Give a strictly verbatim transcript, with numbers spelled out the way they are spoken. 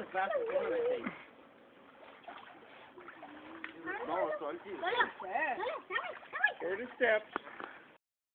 the fastest one, I think. No, it's all you. Dale, dale, dale, dale. forty steps.